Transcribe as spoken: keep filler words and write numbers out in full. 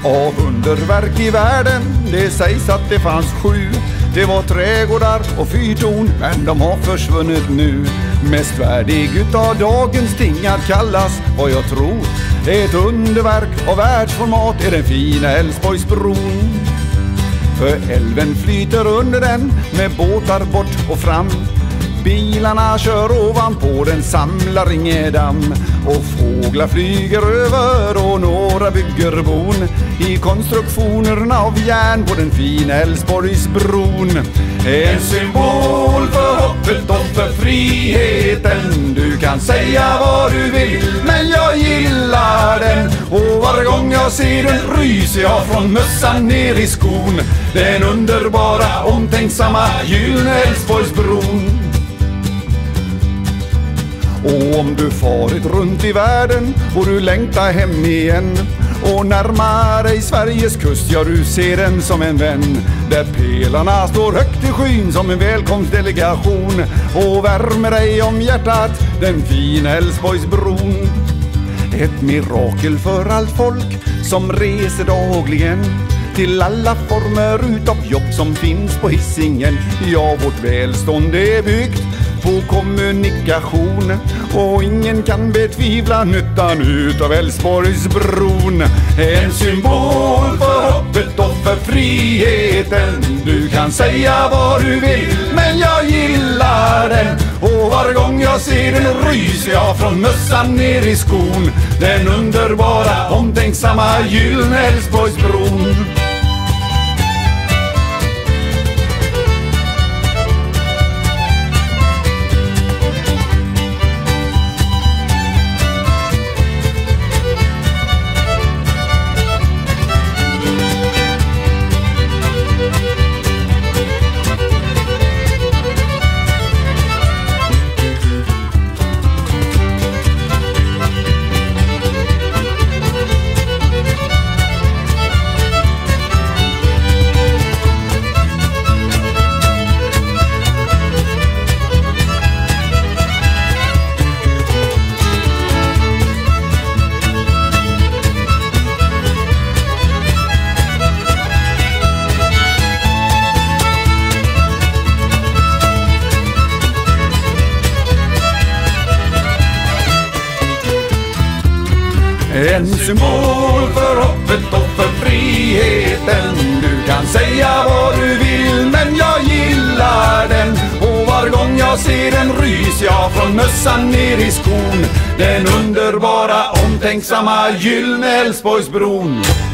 Av underverk i världen, det sägs att det fanns sju. Det var trädgårdar och fyrtorn, men de har försvunnit nu. Mest värdig utav dagens ting att kallas, vad jag tror, ett underverk av världsformat är den fina Älvsborgsbron. För älven flyter under den med båtar bort och fram. Bilarna kör ovanpå den, samlar Ingedamm. Och fåglar flyger över och några bygger bon i konstruktionerna av järn på den fina Älvsborgsbron. En symbol för hoppet och för friheten. Du kan säga vad du vill, men jag gillar den. Och varje gång jag ser den ryser jag från mössan ner i skon. Den underbara, omtänksamma gyllene Älvsborgsbron. Och om du farit runt i världen och du längtar hem igen och närmar dig Sveriges kust, ja, du ser den som en vän. Där pelarna står högt i skyn som en välkomstdelegation och värmer dig om hjärtat, den fina Älvsborgsbron. Ett mirakel för allt folk som reser dagligen till alla former utav jobb som finns på Hisingen. Ja, vårt välstånd är byggt på kommunikation och ingen kan betvivla nyttan utav Älvsborgsbron. En symbol för hoppet och för friheten. Du kan säga vad du vill, men jag gillar den. Och varje gång jag ser den ryser jag från mössan ner i skon. Den underbara, omtänksamma gyllene Älvsborgsbron. En symbol för hoppet och för friheten. Du kan säga vad du vill, men jag gillar den. Och var gång jag ser den rys jag från mössan ner i skon. Den underbara, omtänksamma gyllene Älvsborgsbron.